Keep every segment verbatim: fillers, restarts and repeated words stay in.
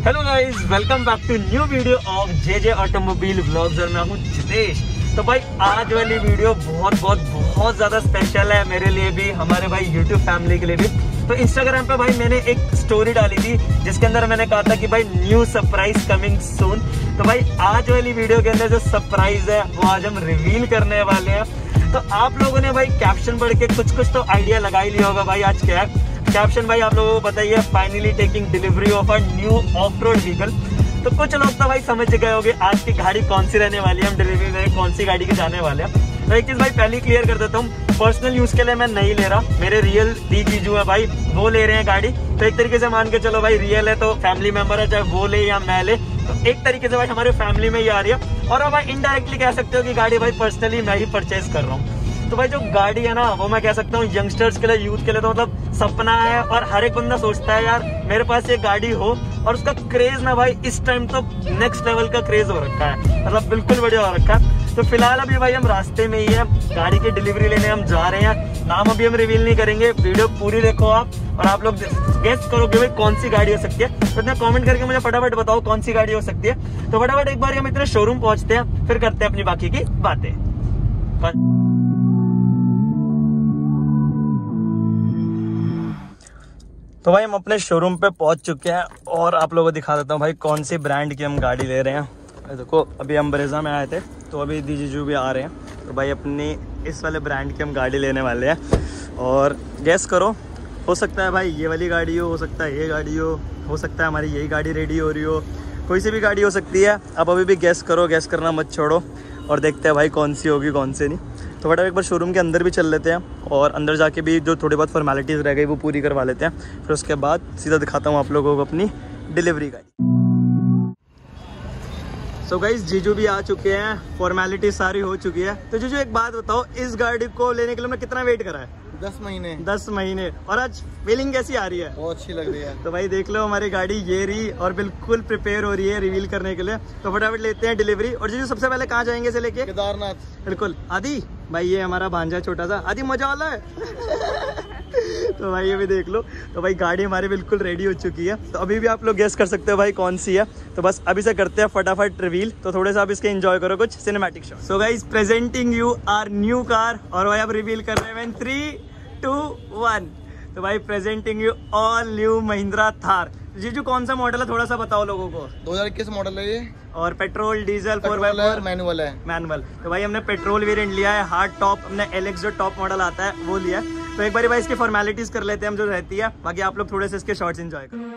Hello guys, welcome back to new video of J J automobile vlogs और मैं हूं जितेश। तो भाई आज वाली वीडियो बहुत बहुत बहुत ज़्यादा स्पेशल है मेरे लिए भी, हमारे भाई यूट्यूब फैमिली के लिए भी। तो इंस्टाग्राम पे भाई मैंने एक स्टोरी डाली थी जिसके अंदर मैंने कहा था कि भाई न्यू सरप्राइज कमिंग सून। तो भाई आज वाली वीडियो के अंदर जो सरप्राइज है वो आज हम रिवील करने वाले हैं। तो आप लोगों ने भाई कैप्शन पढ़ के कुछ कुछ तो आइडिया लगा ही लिया होगा भाई आज क्या है। कैप्शन भाई आप लोगों को बताइए, finally taking delivery of a new off road vehicle. तो कुछ लोग तो भाई समझ गए होंगे आज की गाड़ी कौन सी रहने वाली है, हम डिलीवरी में कौन सी गाड़ी के जाने वाले हैं। तो एक चीज भाई पहले क्लियर कर देता हूँ, पर्सनल यूज के लिए मैं नहीं ले रहा, मेरे रियल दी जीजू है भाई, वो ले रहे हैं गाड़ी। तो एक तरीके से मान के चलो भाई रियल है तो फैमिली मेंबर है, चाहे वो ले या मैं ले, तो एक तरीके से भाई हमारे फैमिली में ही आ रही है। और अब भाई इनडायरेक्टली कह सकते हो कि गाड़ी भाई पर्सनली मैं ही परचेज कर रहा हूँ। तो भाई जो गाड़ी है ना वो मैं कह सकता हूँ यंगस्टर्स के लिए, यूथ के लिए तो मतलब सपना है। और हर एक बंदा सोचता है यार मेरे पास ये गाड़ी हो, और उसका क्रेज ना भाई इस टाइम तो नेक्स्ट लेवल का क्रेज हो रखा है, मतलब बिल्कुल बढ़िया हो रखा है। तो फिलहाल अभी भाई हम रास्ते में ही है, गाड़ी की डिलीवरी लेने हम जा रहे हैं। नाम अभी हम रिवील नहीं करेंगे, वीडियो पूरी देखो आप और आप लोग गेस करो कि भाई कौन सी गाड़ी हो सकती है। तो इतना कमेंट करके मुझे फटाफट बताओ कौन सी गाड़ी हो सकती है। तो फटाफट एक बार हम इतने शोरूम पहुंचते हैं, फिर करते हैं अपनी बाकी की बातें। तो भाई हम अपने शोरूम पे पहुंच चुके हैं और आप लोगों को दिखा देता हूँ भाई कौन सी ब्रांड की हम गाड़ी ले रहे हैं। देखो अभी हम ब्रेजा में आए थे तो अभी दी जीजू भी आ रहे हैं। तो भाई अपनी इस वाले ब्रांड की हम गाड़ी लेने वाले हैं और गैस करो, हो सकता है भाई ये वाली गाड़ी हो, हो सकता है ये गाड़ी हो, हो सकता है हमारी यही गाड़ी रेडी हो रही हो, कोई सी भी गाड़ी हो सकती है। अब अभी भी गैस करो, गैस करना मत छोड़ो और देखते हैं भाई कौन सी होगी कौन सी नहीं। तो फटाफट एक बार शोरूम के अंदर भी चल लेते हैं और अंदर जाके भी जो थोड़ी बहुत फॉर्मेलिटीज़ रह गई वो पूरी करवा लेते हैं। फिर उसके बाद सीधा दिखाता हूँ आप लोगों को अपनी डिलीवरी गाड़ी। सो गाइस जीजू भी आ चुके हैं, फॉर्मेलिटी सारी हो चुकी है। तो जीजू एक बात बताओ, इस गाड़ी को लेने के लिए हमने कितना वेट करा है? दस महीने दस महीने और आज फीलिंग कैसी आ रही है? बहुत अच्छी लग रही है। तो भाई देख लो हमारी गाड़ी ये रही और बिल्कुल प्रिपेयर हो रही है रिवील करने के लिए। तो फटाफट लेते हैं डिलीवरी। और जीजू सबसे पहले कहाँ जाएंगे इसे लेके? केदारनाथ। बिल्कुल। आदि भाई ये हमारा भांजा छोटा सा, आदि मजा वाला है। तो भाई ये भी देख लो। तो भाई गाड़ी हमारी बिल्कुल रेडी हो चुकी है। तो अभी भी आप लोग गेस कर सकते हो भाई कौन सी है। तो बस अभी से करते हैं फटाफट रिवील। तो थोड़े सा आप इसके एंजॉय करो कुछ cinematic shot. So guys presenting you are new car और भाई आप रिवील कर रहे हैं थ्री टू वन। तो भाई presenting you all new Mahindra Thar. जीजू कौन सा मॉडल है थोड़ा सा बताओ लोगों को। दो हज़ार इक्कीस मॉडल है ये और petrol diesel four by four manual है। मैनुअल। तो भाई हमने पेट्रोल वेरिएंट लिया है, हार्ड टॉप, हमने एलेक्स जो टॉप मॉडल आता है वो लिया है। तो एक बार भाई इसकी फॉर्मेलिटीज कर लेते हैं हम जो रहती है, बाकी आप लोग थोड़े से इसके शॉट्स एंजॉय करो।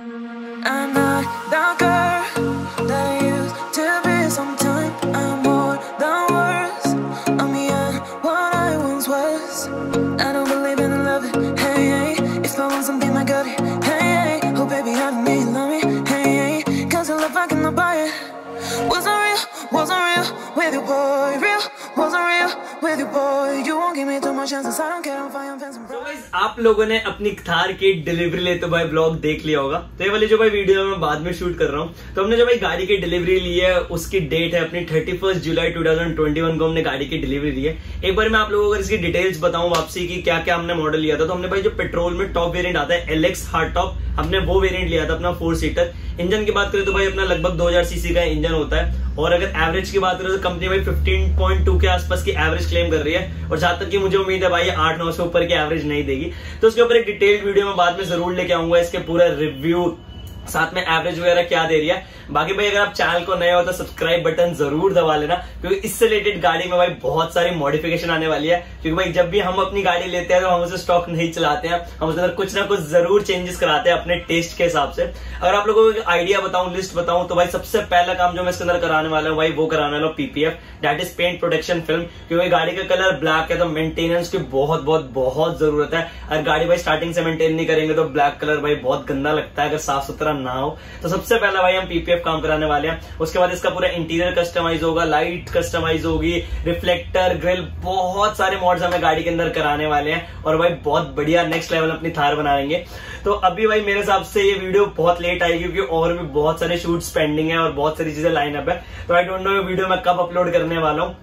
आप लोगों ने अपनी थार की डिलीवरी ले तो भाई ब्लॉग देख लिया होगा। तो ये वाली जो भाई वीडियो मैं बाद में शूट कर रहा हूँ, तो हमने जो भाई गाड़ी की डिलीवरी ली है उसकी डेट है अपनी thirty first July two thousand twenty one को हमने गाड़ी की डिलीवरी ली है। एक बार मैं आप लोगों को इसकी डिटेल्स बताऊं वापसी की क्या क्या हमने मॉडल लिया था। तो हमने भाई जो पेट्रोल में टॉप वेरिएंट आता है एलेक्स हार्ड टॉप, हमने वो वेरिएंट लिया था अपना फोर सीटर। इंजन की बात करें तो भाई अपना लगभग दो हज़ार सीसी का इंजन होता है। और अगर एवरेज की बात करें तो कंपनी भाई फिफ्टीन पॉइंट टू के आसपास की एवरेज क्लेम कर रही है। और जहां तक कि मुझे उम्मीद है भाई आठ नौ से ऊपर की एवरेज नहीं देगी। तो उसके ऊपर एक डिटेल्ड वीडियो में बाद में जरूर लेके आऊंगा, इसके पूरा रिव्यू, साथ में एवरेज वगैरह क्या दे रही है। बाकी भाई अगर आप चैनल को नए हो तो सब्सक्राइब बटन जरूर दबा लेना, क्योंकि इससे रिलेटेड गाड़ी में भाई बहुत सारी मॉडिफिकेशन आने वाली है। क्योंकि भाई जब भी हम अपनी गाड़ी लेते हैं तो हम उसे स्टॉक नहीं चलाते हैं, हम उसके अंदर कुछ ना कुछ जरूर चेंजेस कराते हैं अपने टेस्ट के हिसाब से। अगर आप लोगों को आइडिया बताऊं, लिस्ट बताऊं, तो भाई सबसे पहला काम जो मैं इसके अंदर कराने वाला हूँ भाई वो कराने वाला हूँ PPF, that is paint protection film. क्योंकि गाड़ी का कलर ब्लैक है तो मेंटेनेंस की बहुत बहुत बहुत जरूरत है। अगर गाड़ी भाई स्टार्टिंग से मेंटेन नहीं करेंगे तो ब्लैक कलर भाई बहुत गंदा लगता है अगर साफ सुथरा ना हो। तो सबसे पहला भाई हम पीपीएफ काम कराने वाले हैं। उसके बाद इसका पूरा इंटीरियर कस्टमाइज होगा, लाइट कस्टमाइज होगी, रिफ्लेक्टर, ग्रिल, बहुत सारे मॉड्स हमें गाड़ी के अंदर कराने वाले हैं। और भाई बहुत बढ़िया नेक्स्ट लेवल अपनी थार बनाएंगे। तो अभी भाई मेरे हिसाब से ये वीडियो बहुत लेट आएगी क्योंकि और भी बहुत सारे शूट्स पेंडिंग है और बहुत सारी चीजें लाइन अप है। तो आई डोंट नो ये वीडियो मैं कब अपलोड करने वाला हूँ।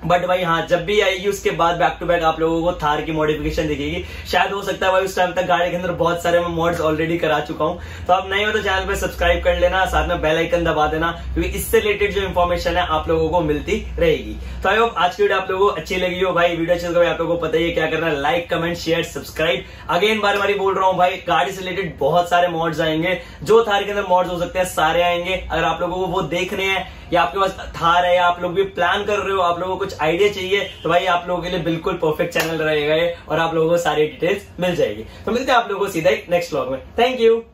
बट भाई हाँ, जब भी आएगी उसके बाद बैक टू बैक आप लोगों को थार की मॉडिफिकेशन दिखेगी। शायद हो सकता है भाई उस टाइम तक गाड़ी के अंदर बहुत सारे मैं मॉड्स ऑलरेडी करा चुका हूँ। तो आप नहीं हो तो चैनल पे सब्सक्राइब कर लेना, साथ में बेल आइकन दबा देना, क्योंकि इससे रिलेटेड जो इन्फॉर्मेशन है आप लोगों को मिलती रहेगी। तो आई होप आज की वीडियो आप लोगों को अच्छी लगी हो। भाई वीडियो अच्छी लगी आप लोगों को पता ही है क्या करना है, like comment share subscribe. Again बार बार बोल रहा हूँ भाई, गाड़ी से रिलेटेड बहुत सारे मॉड्स आएंगे, जो थार के अंदर मॉड्स हो सकते हैं सारे आएंगे। अगर आप लोगों को वो देखने हैं या आपके पास थार है या आप लोग भी प्लान कर रहे हो, आप लोगों को कुछ आइडिया चाहिए, तो भाई आप लोगों के लिए बिल्कुल परफेक्ट चैनल रहेगा ये, और आप लोगों को सारी डिटेल्स मिल जाएगी। तो मिलते हैं आप लोगों को सीधा ही नेक्स्ट व्लॉग में। Thank you.